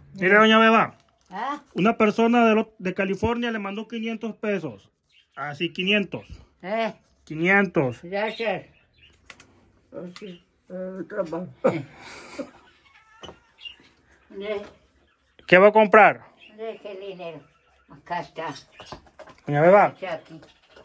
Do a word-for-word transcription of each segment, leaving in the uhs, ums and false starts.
Mire, doña Beba. ¿Ah? Una persona de, lo- de California le mandó quinientos pesos. Así, quinientos. ¿Eh? quinientos. Gracias. Así, eh, trabajo. ¿Dónde, ¿Qué va a comprar? dónde dejé el dinero? Acá está. Doña Beba. Está aquí.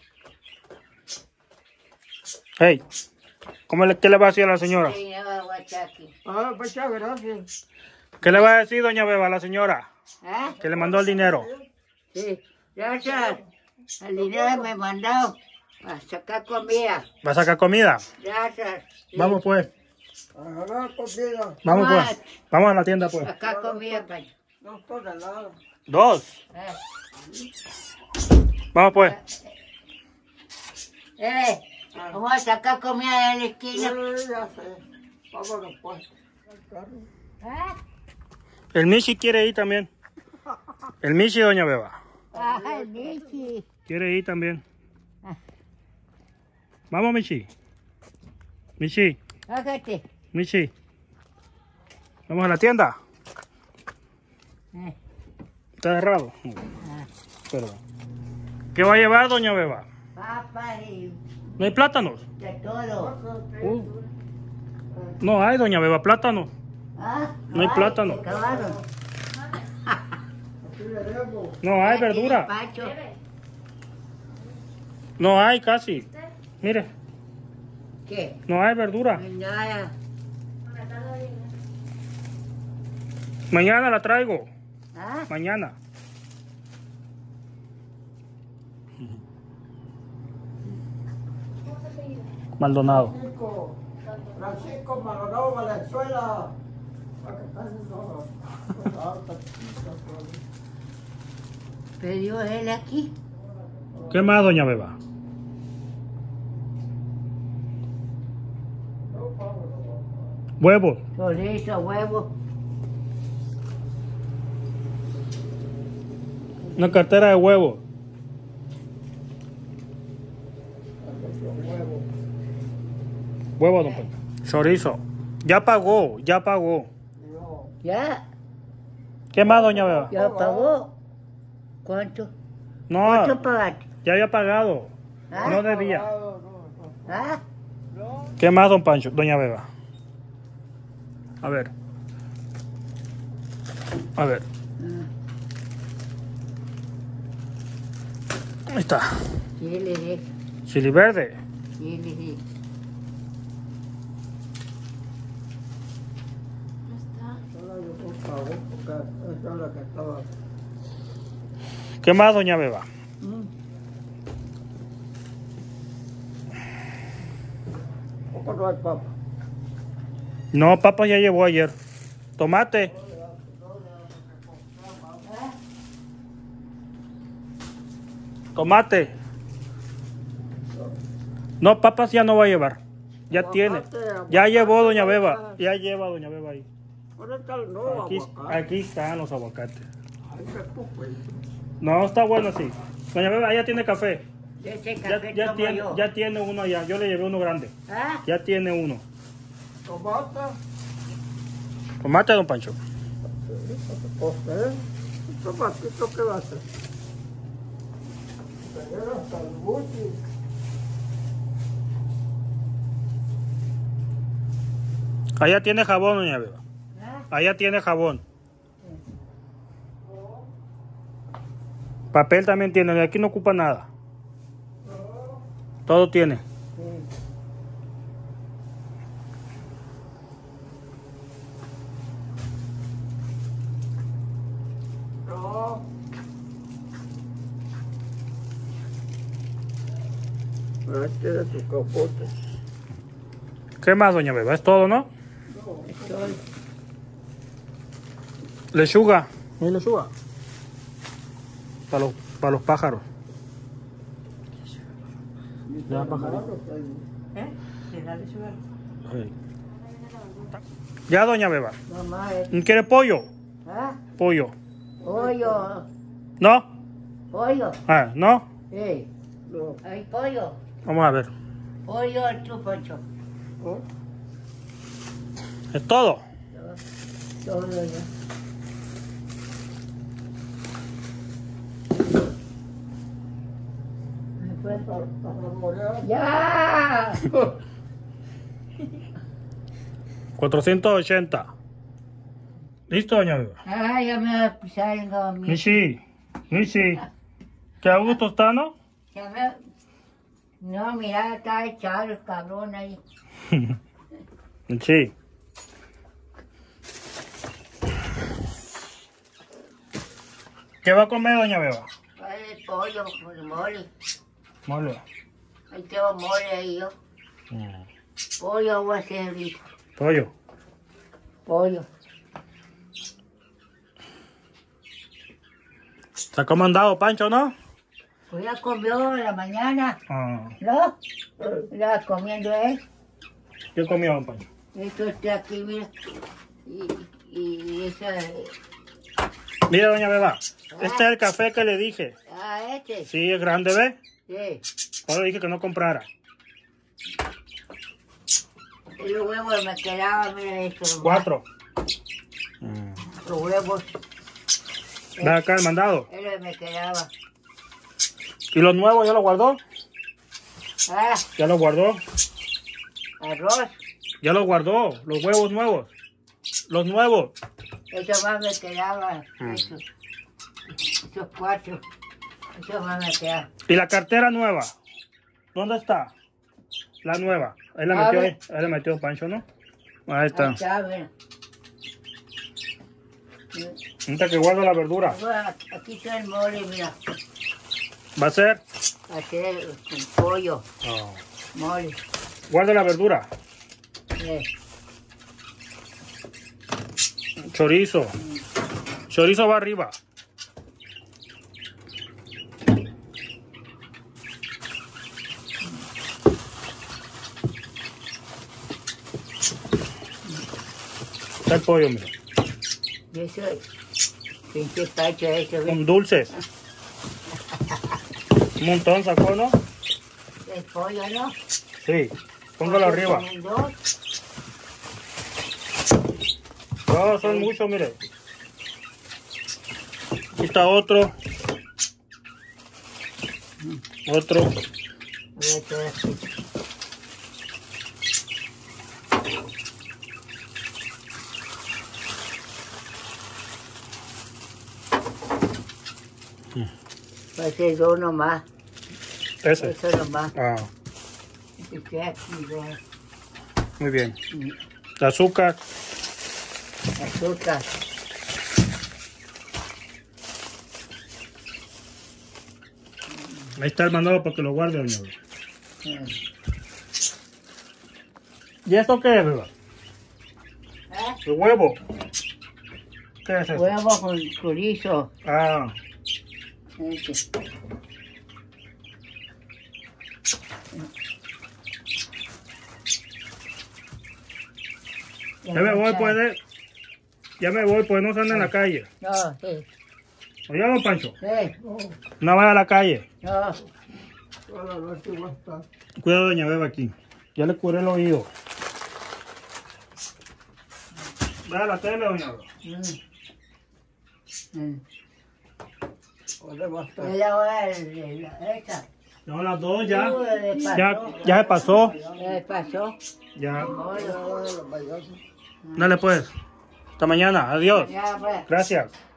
Hey, ¿cómo le, ¿qué le va a decir a la señora? Dinero está aquí. Ah, muchas gracias. ¿Qué le va a decir, doña Beba, a la señora? ¿Ah? Que le mandó el dinero. Sí. Gracias. El dinero me mandó a sacar comida. ¿Va a sacar comida? Gracias. Sí. Vamos pues. Agarrar comida. Vamos Ah. pues. Vamos a la tienda pues. Sacar comida, Pancho. No estoy de nada. Dos. Eh. Vamos pues. Eh, vamos a sacar comida de la esquina. Sí, ya sé. Vámonos pues. ¿Ah? El Michi quiere ir también. El Michi, doña Beba. Ay, Michi. Quiere ir también. Vamos, Michi. Michi. Hágate. Michi. Vamos a la tienda. Eh. Está cerrado. Ah. Perdón. ¿Qué va a llevar, doña Beba? Papas y ¿No hay plátanos? de todo. Uh. No hay, doña Beba, plátano. ¿Ah? No hay plátano. Se acabaron. No hay Aquí verdura. de Pacho. No hay casi. Mire, ¿Qué? no hay verdura. Nada. Mañana la traigo. ¿Ah? Mañana. Maldonado. Francisco, Francisco Maldonado Valenzuela. ¿Pidió él aquí? ¿Qué más, doña Beba? Huevos. Chorizo, huevo. Una cartera de huevos. Huevo, don Pedro. Chorizo. Ya pagó, ya pagó. ¿Ya? ¿Qué más, doña Beba? ¿Ya pagó? ¿Cuánto? No, ¿Cuánto pagaste? ya había pagado. ¿Ah? No debía. ¿Ah? ¿Qué más, don Pancho? Doña Beba. A ver. A ver. Ahí está. Chile de Chili verde. chile de. ¿Qué más, doña Beba? ¿Cómo no hay papa? No, papa ya llevó ayer. Tomate. Tomate. No, papas ya no va a llevar. Ya tiene. Ya llevó, doña Beba. Ya lleva, doña Beba ahí. ¿Dónde está el nuevo Aquí, aguacate? aquí están los aguacates. Ay, qué pupe. No, está bueno así. Doña Beba, ya tiene café. Ese Ya, café ya tomo tiene, yo. ya tiene uno allá. Yo le llevé uno grande. ¿Ah? Ya tiene uno. Tomate. Tomate, don Pancho. ¿Eh? ¿Un tomatito qué va a hacer? Tener hasta el buchi. Allá tiene jabón, doña Beba. ¿Ah? Allá tiene jabón. Papel también tiene. Aquí no ocupa nada. Todo tiene. No. Este de tu capote. ¿Qué más, doña Beba? Es todo, ¿no? Estoy. Lechuga. ¿Y lechuga? Para los, para los pájaros. Ya, pajarito. ¿Eh? ¿Le da lechuga? Sí. Ya, doña Beba. Mamá, es. ¿Quiere pollo? ¿Ah? Pollo. Pollo. ¿No? Pollo. Ah, ¿no? Sí. No. Hay pollo. Vamos a ver. Pollo tu Pancho. ¿Oh? Es todo. Todo ya. ¡Ya! cuatrocientos ochenta. ¿Listo, doña Beba? Ay, ya me va a pisar en mi... Michi, Michi, ¿qué a gusto está, no? Ya me... No, mira, está echado el cabrón ahí. Michi. ¿Qué va a comer, doña Beba? Ay, pollo con mole. Mole. Ahí tengo mole ahí yo. Mm. Pollo voy a hacer ahorita. Pollo. Pollo. ¿Está mandado, Pancho, no? Pues ya comió en la mañana, Ah. ¿no? Ya comiendo él. ¿Qué comió, don Pancho? Esto está aquí, mira. Y, y esa... Mira, doña Beba, este es el café que le dije. Ah, este. Sí, es grande, ¿ve? Sí. Ahora le dije que no comprara. Y los huevos me quedaban, mira esto. Cuatro. Los huevos. Ve acá el mandado. Es lo que me quedaba. ¿Y los nuevos ya los guardó? Ah, Ya los guardó. arroz. Ya los guardó. Los huevos nuevos. Los nuevos. Eso más me quedaba. Mm. Eso. Esos cuatro. Eso más me quedaba. ¿Y la cartera nueva? ¿Dónde está? La nueva. Ahí la A metió, ver. ahí la metió Pancho, ¿no? Ahí Ahí está. está, mira. Ahorita que guarda la verdura. Bueno, aquí está el mole, mira. ¿Va a ser? Hacer con pollo, Oh. mole. Guarda la verdura. Eh, Chorizo. Chorizo va arriba. Está el pollo, mira. y eso, pinche pacho eso, ¿ves? Con dulces. Un montón sacó, ¿no? El pollo, ¿no? Sí. Póngalo arriba. Con dos. No, son muchos, mire. Aquí está otro. Otro. Voy a echar así. Va a ser dos nomás. Ese. Eso nomás. Ah, Este aquí, ¿ves? muy bien. Mm, Azúcar. azúcar. Ahí está el mandado para que lo guarde, doña Beba. Mm. ¿Y esto qué es, Beba? ¿Eh? El huevo. ¿Qué es eso? Huevo con chorizo. Ah, Este. ya me voy, pues. de- Ya me voy, pues no se anda en la calle. No, sí. Oye, don Pancho, Sí. no vaya a la calle. No. Toda la noche voy a estar. Cuida a doña Beba aquí. Ya le curé el oído. Vea la tele, doña Beba. Mm. Mm. ¿Dónde va a estar? Es la hora de de la esta. No, las dos ya. Uh, le pasó. Ya, ya se pasó. Le pasó. Ya. Oye, Los payasos. Dale pues. Hasta mañana. Adiós. ya, pues. Gracias.